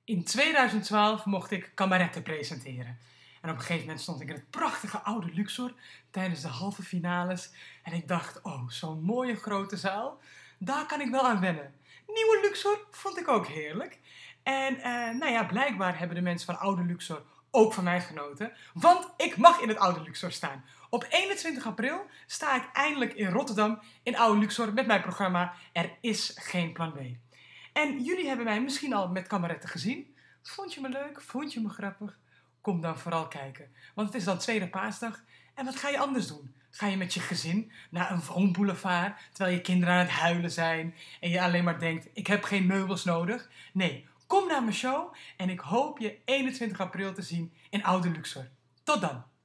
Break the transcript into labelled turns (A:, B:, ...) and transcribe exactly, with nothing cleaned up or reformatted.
A: In tweeduizend twaalf mocht ik kameretten presenteren. En op een gegeven moment stond ik in het prachtige oude Luxor tijdens de halve finales. En ik dacht, oh, zo'n mooie grote zaal, daar kan ik wel aan wennen. Nieuwe Luxor vond ik ook heerlijk. En eh, nou ja, blijkbaar hebben de mensen van oude Luxor ook van mij genoten. Want ik mag in het oude Luxor staan. Op eenentwintig april sta ik eindelijk in Rotterdam in oude Luxor met mijn programma Er is geen plan B. En jullie hebben mij misschien al met kameretten gezien. Vond je me leuk? Vond je me grappig? Kom dan vooral kijken. Want het is dan tweede paasdag. En wat ga je anders doen? Ga je met je gezin naar een woonboulevard terwijl je kinderen aan het huilen zijn en je alleen maar denkt, ik heb geen meubels nodig? Nee, kom naar mijn show en ik hoop je eenentwintig april te zien in oude Luxor. Tot dan!